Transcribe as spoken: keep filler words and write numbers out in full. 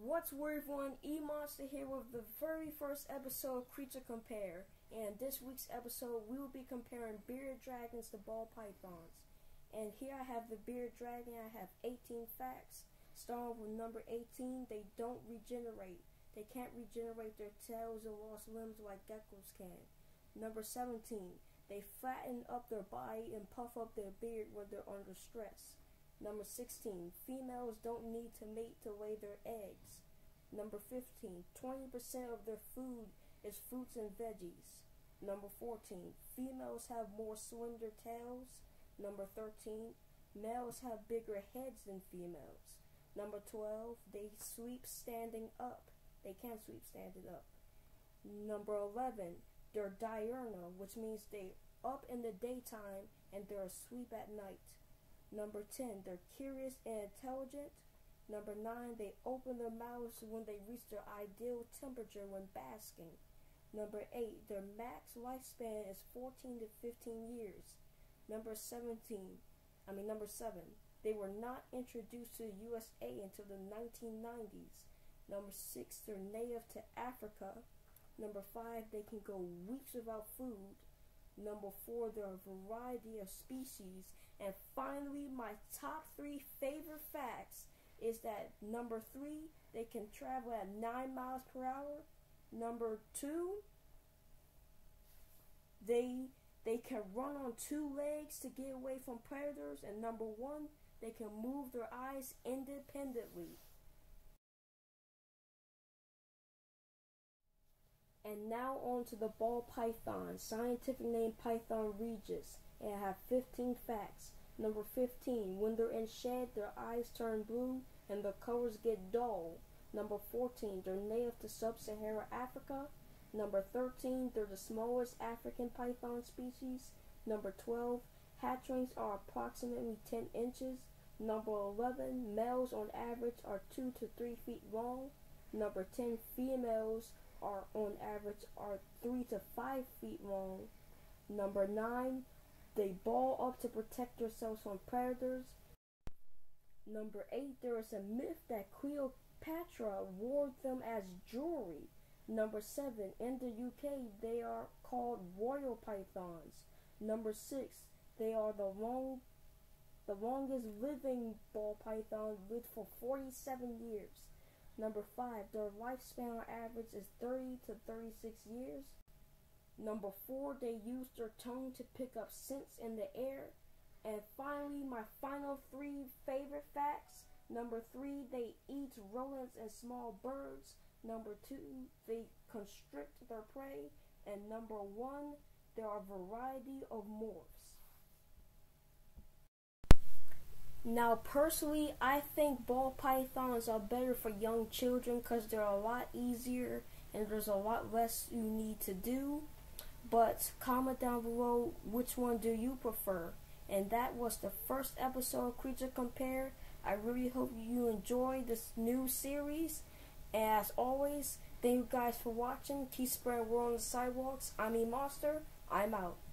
What's word everyone? E-Monster here with the very first episode of Creature Compare. And this week's episode we will be comparing bearded dragons to ball pythons. And here I have the bearded dragon. I have eighteen facts. Starting with number eighteen, they don't regenerate. They can't regenerate their tails or lost limbs like geckos can. Number seventeen, they flatten up their body and puff up their beard when they're under stress. Number sixteen, females don't need to mate to lay their eggs. Number fifteen, twenty percent of their food is fruits and veggies. Number fourteen, females have more slender tails. Number thirteen, males have bigger heads than females. Number twelve, they sweep standing up. They can't sweep standing up. Number eleven, they're diurnal, which means they're up in the daytime and they're asleep at night. Number ten, they're curious and intelligent. Number nine, they open their mouths when they reach their ideal temperature when basking. Number eight, their max lifespan is fourteen to fifteen years. Number seventeen, I mean number seven, they were not introduced to the U S A until the nineteen nineties. Number six, they're native to Africa. Number five, they can go weeks without food. Number four, there are a variety of species. And finally, my top three favorite facts is that number three, they can travel at nine miles per hour. Number two, they they can run on two legs to get away from predators. And number one, they can move their eyes independently. And now on to the ball python, scientific name Python regius, and I have fifteen facts. Number fifteen, when they're in shed, their eyes turn blue and their colors get dull. Number fourteen, they're native to sub-Saharan Africa. Number thirteen, they're the smallest African python species. Number twelve, hatchlings are approximately ten inches. Number eleven, males on average are two to three feet long. Number ten, females are on average are three to five feet long. Number nine, they ball up to protect themselves from predators. Number eight, there is a myth that Cleopatra wore them as jewelry. Number seven, in the U K they are called royal pythons. Number six, they are the long the longest living ball python, lived for forty-seven years. Number five, their lifespan on average is thirty to thirty-six years. Number four, they use their tongue to pick up scents in the air. And finally, my final three favorite facts. Number three, they eat rodents and small birds. Number two, they constrict their prey. And number one, there are a variety of morphs. Now, personally, I think ball pythons are better for young children because they're a lot easier and there's a lot less you need to do. But comment down below which one do you prefer. And that was the first episode of Creature Compare. I really hope you enjoyed this new series. As always, thank you guys for watching. Keep spreading word on the sidewalks. I'm E-Monster. I'm out.